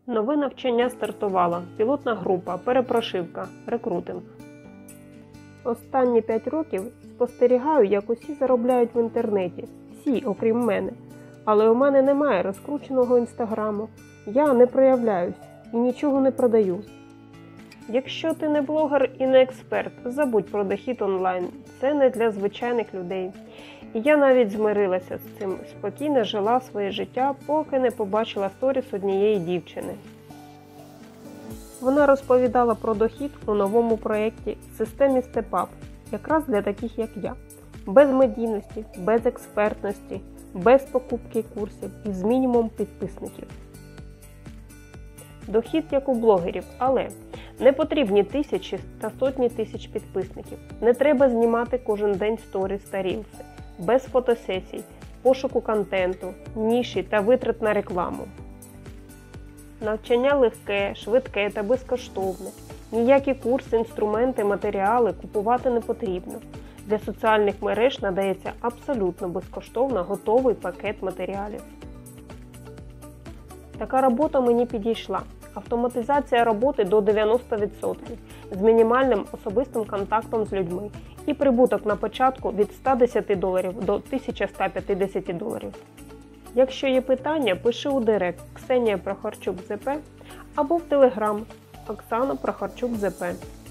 Нове навчання стартувало. Пілотна група, перепрошивка, рекрутинг. Останні 5 років спостерігаю, як усі заробляють в інтернеті. Всі, окрім мене. Але у мене немає розкрученого інстаграму. Я не проявляюсь і нічого не продаю. Якщо ти не блогер і не експерт, забудь про дохід онлайн. Це не для звичайних людей. І я навіть змирилася з цим, спокійно жила своє життя, поки не побачила сторіс однієї дівчини. Вона розповідала про дохід у новому проєкті в системі StepUp, якраз для таких, як я. Без медійності, без експертності, без покупки курсів і з мінімумом підписників. Дохід як у блогерів, але не потрібні тисячі та сотні тисяч підписників. Не треба знімати кожен день сторіс та рілси. Без фотосесій, пошуку контенту, ніші та витрат на рекламу. Навчання легке, швидке та безкоштовне. Ніякі курси, інструменти, матеріали купувати не потрібно. Для соціальних мереж надається абсолютно безкоштовно готовий пакет матеріалів. Така робота мені підійшла. Автоматизація роботи до 90% з мінімальним особистим контактом з людьми і прибуток на початку від $110 до $1150. Якщо є питання, пиши у директ Ксенія Прохорчук ЗП або в Телеграм Оксана Прохорчук ЗП.